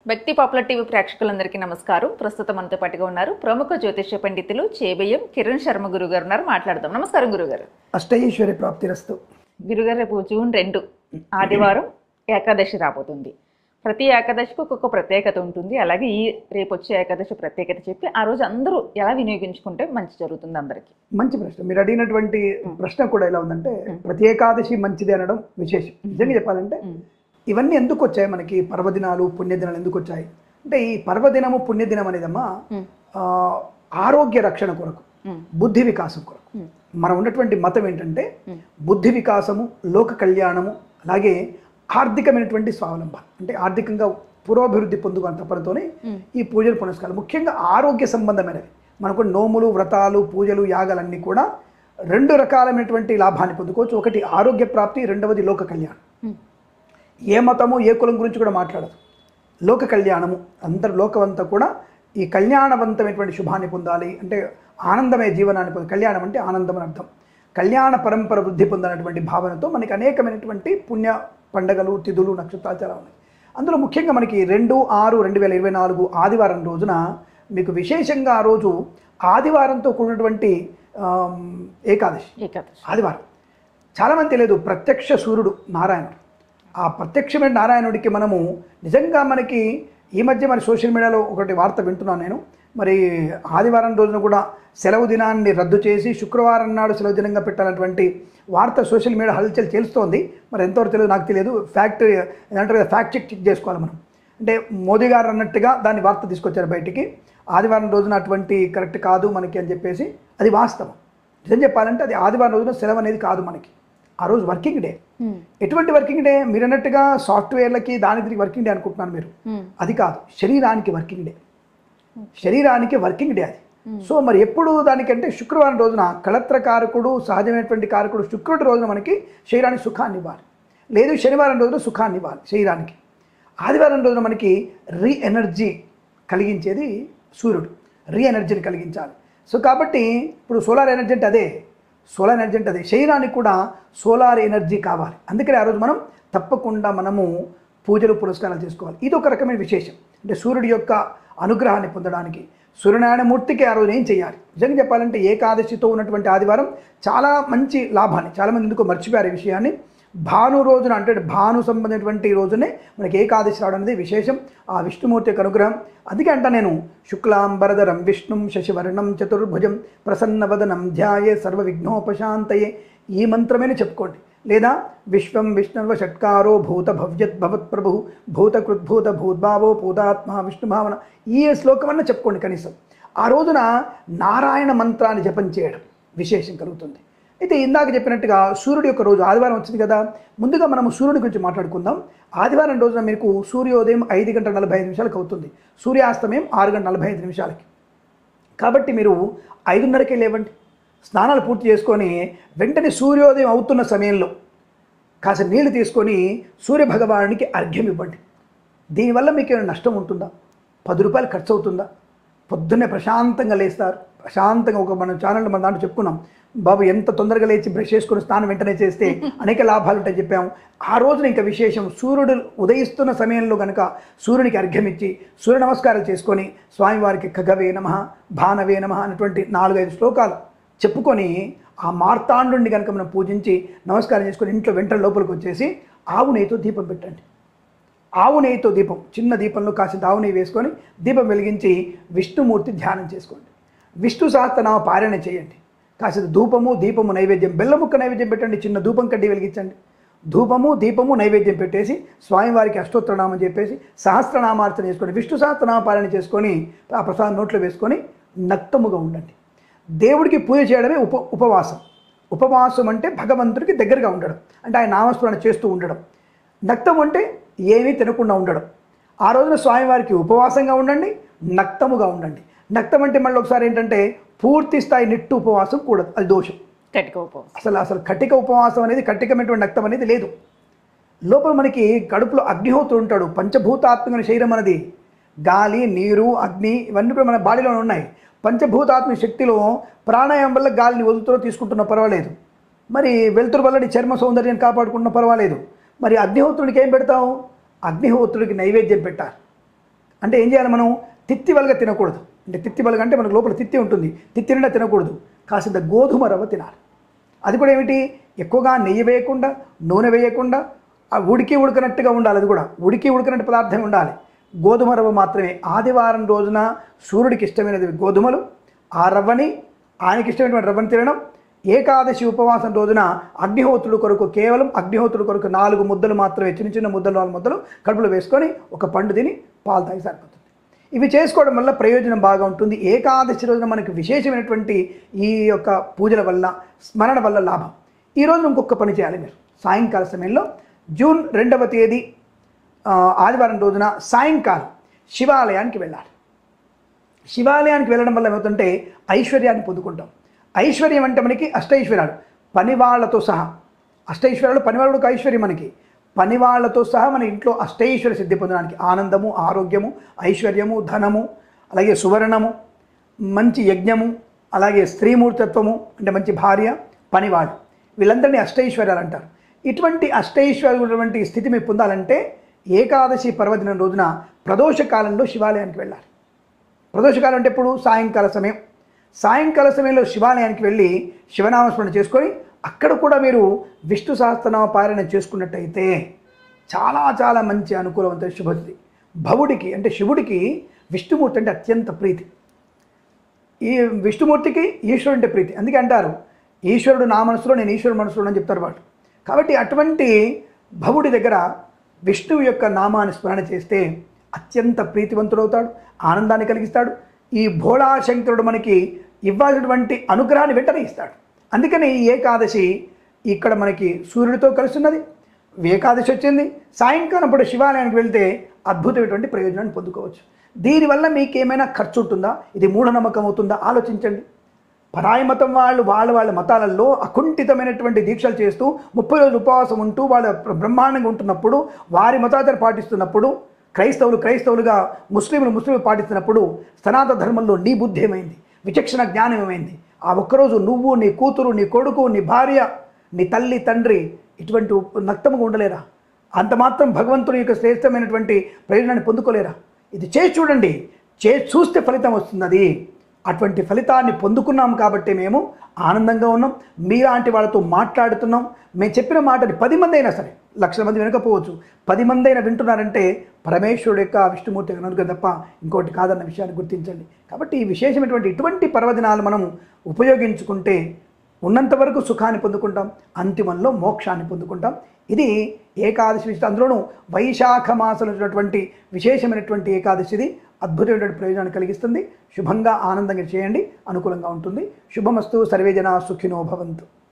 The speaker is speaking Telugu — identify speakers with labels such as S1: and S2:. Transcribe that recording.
S1: భక్తి పాపులర్ టీవీ ప్రేక్షకులందరికీ నమస్కారం. ప్రస్తుతం మనతో పాటుగా ఉన్నారు ప్రముఖ జ్యోతిష్య పండితులు చేబియ్యం కిరణ్ శర్మ గురుగారు ఉన్నారు. మాట్లాడదాం. నమస్కారం గురుగారు.
S2: అష్టైశ్వర్య ప్రాప్తిరస్తు.
S1: గురుగారు, రేపు జూన్ 2 ఆదివారం ఏకాదశి రాబోతుంది. ప్రతి ఏకాదశికి ఒక్కొక్క ప్రత్యేకత ఉంటుంది. అలాగే ఈ రేపు వచ్చే ఏకాదశి ప్రత్యేకత చెప్పి ఆ రోజు అందరూ ఎలా వినియోగించుకుంటే మంచి జరుగుతుంది అందరికీ?
S2: మంచి ప్రశ్న. మీరు అడిగినటువంటి ప్రశ్న కూడా ఎలా ఉందంటే, ప్రతి ఏకాదశి మంచిది అనడం విశేషం. నిజంగా చెప్పాలంటే ఇవన్నీ ఎందుకు వచ్చాయి మనకి? పర్వదినాలు, పుణ్యదినాలు ఎందుకు వచ్చాయి అంటే, ఈ పర్వదినము పుణ్యదినం అనేదమ్మా ఆరోగ్య రక్షణ కొరకు, బుద్ధి వికాసం కొరకు. మనం ఉన్నటువంటి మతం ఏంటంటే బుద్ధి వికాసము, లోక కళ్యాణము, అలాగే ఆర్థికమైనటువంటి స్వావలంబన, అంటే ఆర్థికంగా పురోభివృద్ధి పొందుకున్న తపనతోనే ఈ పూజలు పునస్కారాలు ముఖ్యంగా ఆరోగ్య సంబంధమైనవి. మనకు నోములు, వ్రతాలు, పూజలు, యాగాలన్నీ కూడా రెండు రకాలైనటువంటి లాభాన్ని పొందుకోవచ్చు. ఒకటి ఆరోగ్య ప్రాప్తి, రెండవది లోక కళ్యాణం. ఏ మతము ఏ కులం గురించి కూడా మాట్లాడదు. లోక కళ్యాణము, అందరు లోకమంతా కూడా ఈ కళ్యాణవంతమైనటువంటి శుభాన్ని పొందాలి అంటే ఆనందమయ జీవనాన్ని పొందాలి. కళ్యాణం అంటే ఆనందం అని అర్థం. కళ్యాణ పరంపర వృద్ధి పొందినటువంటి భావనతో మనకి అనేకమైనటువంటి పుణ్య పండగలు, తిథులు, నక్షత్రాలు చాలా ఉన్నాయి. అందులో ముఖ్యంగా మనకి 2/6/2024 ఆదివారం రోజున మీకు విశేషంగా ఆ రోజు ఆదివారంతో కూడినటువంటి ఏకాదశి. ఆదివారం చాలామంది తెలియదు, ప్రత్యక్ష సూర్యుడు నారాయణుడు. ఆ ప్రత్యక్షమైన నారాయణుడికి మనము నిజంగా మనకి ఈ మధ్య మరి సోషల్ మీడియాలో ఒకటి వార్త వింటున్నాను నేను. మరి ఆదివారం రోజున కూడా సెలవు దినాన్ని రద్దు చేసి శుక్రవారం నాడు సెలవు దినంగా పెట్టాలన్నటువంటి వార్త సోషల్ మీడియా హల్చల్ చేస్తోంది. మరి ఎంతవరకు తెలియదు నాకు తెలియదు. ఏదంటారు ఫ్యాక్ట్ చెక్ చేసుకోవాలి మనం. అంటే మోదీ గారు అన్నట్టుగా దాన్ని వార్త తీసుకొచ్చారు బయటికి. ఆదివారం రోజున అటువంటి కరెక్ట్ కాదు మనకి అని చెప్పేసి. అది వాస్తవం. నిజం చెప్పాలంటే అది ఆదివారం రోజున సెలవు అనేది కాదు మనకి. ఆ రోజు వర్కింగ్ డే. ఎటువంటి వర్కింగ్ డే? మీరు అన్నట్టుగా సాఫ్ట్వేర్లకి దాని తిరిగి వర్కింగ్ డే అనుకుంటున్నాను మీరు. అది కాదు, శరీరానికి వర్కింగ్ డే. శరీరానికి వర్కింగ్ డే అది. సో మరి ఎప్పుడు దానికంటే శుక్రవారం రోజున కళత్ర కారకుడు, సహజమైనటువంటి కారకుడు శుక్రుడి రోజున మనకి శరీరానికి సుఖాన్ని ఇవ్వాలి. లేదు శనివారం రోజున సుఖాన్ని ఇవ్వాలి శరీరానికి. ఆదివారం రోజున మనకి రీ ఎనర్జీ కలిగించేది సూర్యుడు. రీ ఎనర్జీని కలిగించాలి. సో కాబట్టి ఇప్పుడు సోలార్ ఎనర్జీ అంటే అదే. సోలార్ ఎనర్జీ అంటే అదే. శరీరానికి కూడా సోలార్ ఎనర్జీ కావాలి. అందుకని ఆ రోజు మనం తప్పకుండా మనము పూజలు పురస్కారాలు చేసుకోవాలి. ఇది ఒక రకమైన విశేషం. అంటే సూర్యుడి యొక్క అనుగ్రహాన్ని పొందడానికి సూర్యనారాయణమూర్తికి ఆ రోజు ఏం చేయాలి? నిజంగా చెప్పాలంటే ఏకాదశితో ఉన్నటువంటి ఆదివారం చాలా మంచి లాభాన్ని, చాలామంది ఎందుకో మర్చిపోయారు ఈ విషయాన్ని. భాను రోజున అంటే భాను సంబంధించినటువంటి రోజునే మనకి ఏకాదశి రావడం అనేది విశేషం. ఆ విష్ణుమూర్తి యొక్క అనుగ్రహం. అందుకే అంట నేను శుక్లాంబరధరం విష్ణుం శశివర్ణం చతుర్భుజం ప్రసన్నవదనం ధ్యాయే సర్వ విఘ్నోపశాంతయే. ఈ మంత్రమేనే చెప్పుకోండి. లేదా విశ్వం విష్ణుర్వ షట్కారో భూత భవ్యత్ భవత్ ప్రభు భూతకృద్భూత భూద్భావో భూతాత్మ విష్ణుభావన. ఈ శ్లోకమన్నా చెప్పుకోండి కనీసం. ఆ రోజున నారాయణ మంత్రాన్ని జపం చేయడం విశేషం కలుగుతుంది. అయితే ఇందాక చెప్పినట్టుగా సూర్యుడి యొక్క రోజు ఆదివారం వచ్చింది కదా. ముందుగా మనము సూర్యుడి గురించి మాట్లాడుకుందాం. ఆదివారం రోజున మీకు సూర్యోదయం 5:45 అవుతుంది. సూర్యాస్తమయం 6:45. కాబట్టి మీరు 5:30కే లేవండి. స్నానాలు పూర్తి చేసుకొని వెంటనే సూర్యోదయం అవుతున్న సమయంలో కాస్త నీళ్లు తీసుకొని సూర్యభగవానునికి అర్ఘ్యం ఇవ్వండి. దీనివల్ల మీకు ఏమైనా నష్టం ఉంటుందా? 10 రూపాయలు ఖర్చు అవుతుందా? పొద్దున్నే ప్రశాంతంగా లేస్తారు. ప్రశాంతంగా మన ఛానల్లో మన దాంట్లో చెప్పుకున్నాం, బాబు ఎంత తొందరగా లేచి బ్రష్ చేసుకుని స్నానం వెంటనే చేస్తే అనేక లాభాలు ఉంటాయని చెప్పాము. ఆ రోజున ఇంకా విశేషం, సూర్యుడు ఉదయిస్తున్న సమయంలో కనుక సూర్యునికి అర్ఘ్యం ఇచ్చి సూర్య నమస్కారాలు చేసుకొని స్వామివారికి ఖగవే నమః భానవే నమః అనేటువంటి 4-5 శ్లోకాలు చెప్పుకొని ఆ మార్తాండుని కనుక మనం పూజించి నమస్కారం చేసుకొని ఇంట్లో వెంటనే లోపలికి వచ్చేసి ఆవు నెయ్యితో దీపం పెట్టండి. ఆవు నెయ్యితో దీపం, చిన్న దీపంలో కాసింత ఆవు నెయ్యి వేసుకొని దీపం వెలిగించి విష్ణుమూర్తి ధ్యానం చేసుకోండి. విష్ణు సహస్రనామ పారాయణ చేయండి. కాసింత ధూపము దీపము నైవేద్యం, బెల్లముక్క నైవేద్యం పెట్టండి. చిన్న ధూపం కడ్డీ వెలిగించండి. ధూపము దీపము నైవేద్యం పెట్టేసి స్వామివారికి అష్టోత్తరనామం చెప్పేసి సహస్రనామార్చన చేసుకొని విష్ణు సహస్రనామ పారాయణ చేసుకొని ఆ ప్రసాదం నోట్లో వేసుకొని నక్తముగా ఉండండి. దేవుడికి పూజ చేయడమే ఉపవాసం. ఉపవాసం అంటే భగవంతుడికి దగ్గరగా ఉండడం, అంటే ఆయన నామస్మరణ చేస్తూ ఉండడం. నక్తం అంటే ఏమీ తినకుండా ఉండడం. ఆ రోజున స్వామివారికి ఉపవాసంగా ఉండండి, నక్తముగా ఉండండి. నక్తం అంటే మళ్ళీ ఒకసారి ఏంటంటే పూర్తి స్థాయి నిట్టు ఉపవాసం కూడదు, అది దోషం.
S1: కటిక ఉపవాసం
S2: అసలు కటిక ఉపవాసం అనేది, కటికమైనటువంటి నక్తం అనేది లేదు. లోపల మనకి కడుపులో అగ్నిహోత్రుడు ఉంటాడు. పంచభూతాత్మక శరీరం అనేది గాలి, నీరు, అగ్ని ఇవన్నీ కూడా మన బాడీలో ఉన్నాయి. పంచభూతాత్మక శక్తిలో ప్రాణాయామం వల్ల గాలిని వదులుతూ తీసుకుంటున్నా పర్వాలేదు. మరి వెలుతురు వల్ల నీ చర్మ సౌందర్యాన్ని కాపాడుకుంటున్నా పర్వాలేదు. మరి అగ్నిహోత్రుడికి ఏం పెడతావు? అగ్నిహోత్రుడికి నైవేద్యం పెట్టాలి. అంటే ఏం చేయాలి మనం తిత్తివలుగా తినకూడదు. అంటే తిత్తివలుగా అంటే మనకు లోపల తిత్తి ఉంటుంది, తిత్తి నిండా తినకూడదు. కాసింత గోధుమ రవ్వ తినాలి. అది కూడా ఏమిటి, ఎక్కువగా నెయ్యి వేయకుండా, నూనె వేయకుండా, ఆ ఉడికినట్టుగా ఉండాలి. అది కూడా ఉడికినట్టు పదార్థం ఉండాలి. గోధుమ రవ్వ మాత్రమే. ఆదివారం రోజున సూర్యుడికి ఇష్టమైనది గోధుమలు, ఆ రవ్వని, ఆయనకి ఇష్టమైనటువంటి రవ్వని తినడం. ఏకాదశి ఉపవాసం రోజున అగ్నిహోత్రుడు కొరకు, కేవలం అగ్నిహోత్రుడు కొరకు 4 ముద్దలు మాత్రమే, చిన్న చిన్న ముద్దలు, 4 ముద్దలు కడుపులో వేసుకొని ఒక పండు తిని పాలు తాగి సరిపోతుంది. ఇవి చేసుకోవడం వల్ల ప్రయోజనం బాగా ఉంటుంది. ఏకాదశి రోజున మనకి విశేషమైనటువంటి ఈ యొక్క పూజల వల్ల, స్మరణ వల్ల లాభం. ఈ రోజు ఇంకొక పని చేయాలి మీరు. సాయంకాల సమయంలో జూన్ 2వ తేదీ ఆదివారం రోజున సాయంకాలం శివాలయానికి వెళ్ళాలి. శివాలయానికి వెళ్ళడం వల్ల ఏమవుతుంటే ఐశ్వర్యాన్ని పొందుకుంటాం. ఐశ్వర్యం అంటే మనకి అష్టైశ్వర్యాలు, పనివాళ్లతో సహా. అష్టైశ్వర్యాలు, పనివాళ్ళకు ఐశ్వర్యం మనకి. పనివాళ్లతో సహా మన ఇంట్లో అష్టైశ్వర్య సిద్ధి పొందడానికి ఆనందము, ఆరోగ్యము, ఐశ్వర్యము, ధనము, అలాగే సువర్ణము, మంచి యజ్ఞము, అలాగే స్త్రీమూర్తత్వము అంటే మంచి భార్య, పనివాళ్ళు, వీళ్ళందరినీ అష్టైశ్వర్యాలు అంటారు. ఇటువంటి అష్టైశ్వర్యటువంటి స్థితి మీరు పొందాలంటే ఏకాదశి పర్వదినం రోజున ప్రదోష కాలంలో శివాలయానికి వెళ్ళాలి. ప్రదోషకాలం అంటే ఎప్పుడు? సాయంకాల సమయం. సాయంకాల సమయంలో శివాలయానికి వెళ్ళి శివనామస్మరణ చేసుకొని అక్కడ కూడా మీరు విష్ణు సహస్రనామ పారాయణ చేసుకున్నట్టయితే చాలా చాలా మంచి అనుకూలవంతమైన శుభస్థితి. భవుడికి అంటే శివుడికి విష్ణుమూర్తి అంటే అత్యంత ప్రీతి. ఈ విష్ణుమూర్తికి ఈశ్వరుడు అంటే ప్రీతి. అందుకే అంటారు ఈశ్వరుడు నా మనసులో, నేను ఈశ్వరుడు మనసులో అని చెప్తారు వాళ్ళు. కాబట్టి అటువంటి భవుడి దగ్గర విష్ణువు యొక్క నామాన్ని స్మరణ చేస్తే అత్యంత ప్రీతివంతుడవుతాడు, ఆనందాన్ని కలిగిస్తాడు. ఈ భోళాశంకరుడు మనకి ఇవ్వాల్సినటువంటి అనుగ్రహాన్ని వెంటనే ఇస్తాడు. అందుకని ఈ ఏకాదశి ఇక్కడ మనకి సూర్యుడితో కలుస్తున్నది. ఏకాదశి వచ్చింది, సాయంకాలం పూట శివాలయానికి వెళ్తే అద్భుతమైనటువంటి ప్రయోజనాన్ని పొందుకోవచ్చు. దీనివల్ల మీకు ఏమైనా ఖర్చు ఉంటుందా? ఇది మూఢనమ్మకం అవుతుందా? ఆలోచించండి. పరాయి మతం వాళ్ళ మతాలలో అకుంఠితమైనటువంటి దీక్షలు చేస్తూ 30 రోజులు ఉపవాసం ఉంటూ వాళ్ళ బ్రహ్మాండంగా ఉంటున్నప్పుడు, వారి మతాచారం పాటిస్తున్నప్పుడు, క్రైస్తవులుగా ముస్లింలు పాటిస్తున్నప్పుడు సనాతన ధర్మంలో నీ బుద్ధి ఏమైంది? విచక్షణ జ్ఞానం ఏమైంది? ఆ ఒక్కరోజు నువ్వు, నీ కూతురు, నీ కొడుకు, నీ భార్య, నీ తల్లి, తండ్రి ఇటువంటి నక్తముగా ఉండలేరా? అంత మాత్రం భగవంతుని యొక్క శ్రేష్టమైనటువంటి ప్రయోజనాన్ని పొందుకోలేరా? ఇది చేసి చూడండి, చూస్తే ఫలితం వస్తున్నది. అటువంటి ఫలితాన్ని పొందుకున్నాం కాబట్టి మేము ఆనందంగా ఉన్నాం. మీలాంటి వాళ్ళతో మాట్లాడుతున్నాం. మేము చెప్పిన మాటని 10 మంది అయినా సరే, లక్షల మంది వినకపోవచ్చు, 10 మంది అయినా వింటున్నారంటే పరమేశ్వరుడు యొక్క విష్ణుమూర్తి అనుగ్రహం తప్ప ఇంకోటి కాదన్న విషయాన్ని గుర్తించండి. కాబట్టి ఈ విశేషమైనటువంటి ఇటువంటి పర్వదినాలు మనం ఉపయోగించుకుంటే ఉన్నంత వరకు సుఖాన్ని పొందుకుంటాం, అంతిమంలో మోక్షాన్ని పొందుకుంటాం. ఇది ఏకాదశి విశిష్టం. అందులోనూ వైశాఖ మాసంలో ఉన్నటువంటి విశేషమైనటువంటి ఏకాదశిది అద్భుతమైనటువంటి ప్రయోజనాన్ని కలిగిస్తుంది. శుభంగా ఆనందంగా చేయండి, అనుకూలంగా ఉంటుంది. శుభమస్తు. సర్వే జనా సుఖినో భవంతు.